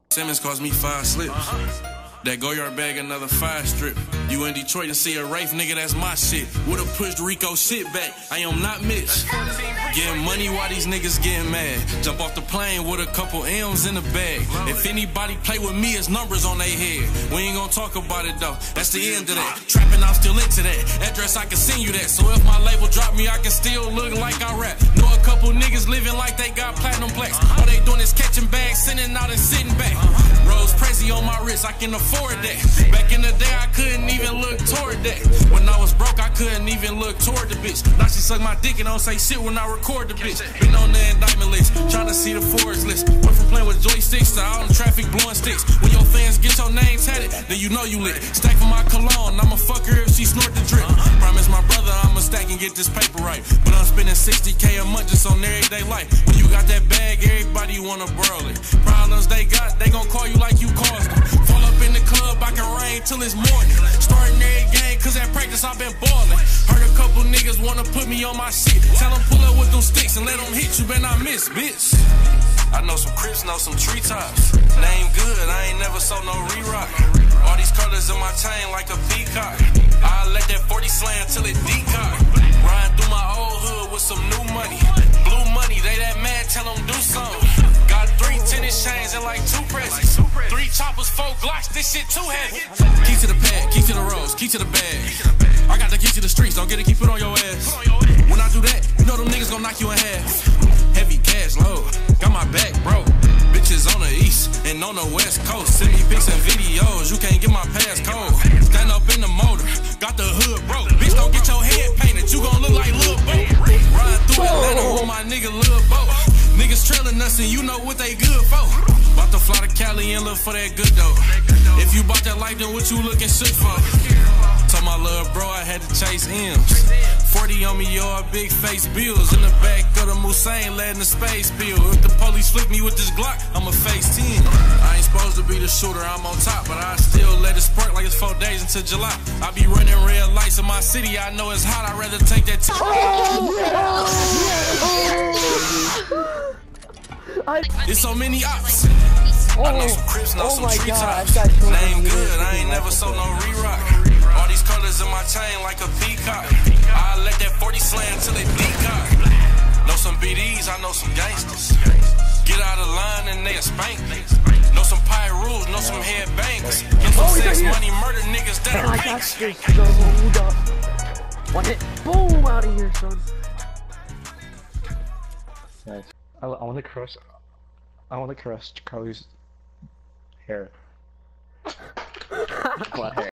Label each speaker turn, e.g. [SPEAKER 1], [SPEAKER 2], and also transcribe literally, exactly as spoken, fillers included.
[SPEAKER 1] Simmons cost me five slips. Uh-huh. That go yard bag, another five strip. You in Detroit and see a Rafe, nigga, that's my shit. Would've pushed Rico shit back, I am not Mitch. Getting money while these niggas getting mad. Jump off the plane with a couple M's in the bag. If anybody play with me, it's numbers on their head. We ain't gonna talk about it though, that's the end of that. Trapping, I'm still into that. Address, I can send you that. So if my label drop me, I can still look like I rap. Know a couple niggas living like they got platinum plaques. All they doing is catching bags, sending out and sitting back. Rose Prezi on my wrist, I can afford that. Back in the day, I couldn't even look toward that. When I was broke, I couldn't even look toward the bitch. Now she suck my dick and don't say shit when I record the bitch. Been on the indictment list, tryna see the Forbes list. Went from playing with joysticks to out in traffic blowing sticks. When your fans get your name tatted, then you know you lit. Stack for my cologne, I'ma fuck her if she snort the drip. Promise my brother I'ma stack and get this paper right. But I'm spending sixty K a month just on everyday life. When you got that bag, everybody wanna borrow it. Problems they got, they gon' call you like you caused them. Fall up in the club, I can rain till it's morning. Starting every game, cause at practice I've been balling. Heard a couple niggas wanna put me on my shit. Tell them pull up with them sticks and let them hit you, better not miss, bitch. I know some Crips, know some treetops. Name good, I ain't never sold no re-rock. All these colors in my chain like a peacock. I let that forty slam till it decock. Riding through my old hood with some new money. Blue money, they that mad, tell them do something. Got three tennis chains and like two presses. Three choppers, four Glocks, this shit too heavy. Key to the pad, key to the rose, key to the bag. I got the key to the streets, don't get it, keep it on your ass. When I do that, you know them niggas gon' knock you in half. Heavy cash load, got my back, bro. Bitches on the east and on the west coast. Send me pics and videos, you can't get my passcode. Stand up in the motor, got the hood broke. Bitch, don't get your head painted, you gon' look like Lil Bo. Ride through Atlanta with my nigga Lil Bo. Niggas trailing us and you know what they good for. About to fly to Cali and look for that good dough. If you bought that life, then what you looking shit for? Told my little bro I had to chase M's. forty on me, y'all, big face bills. In the back of the Musain, letting the space bill. If the police flick me with this Glock, I'ma face ten. I ain't supposed to be the shooter, I'm on top, but I still let it spark like it's four days until July. I be running red lights in my city, I know it's hot, I'd rather take that t- It's so many ops. I know some Crips, know some treetops. Name good, I ain't never sold no re-rock. All these colors in my chain like a peacock. I let that forty slam till it decock. Know some B Ds, I know some gangsters. Get out of line and they'll spank me. Know some pie rules, know some head banks. Get some sex, money, murder niggas that are banks.
[SPEAKER 2] One hit, boom, out of here, son.
[SPEAKER 3] Nice. I, I want to crush. I want to crush Charlie's hair. What hair?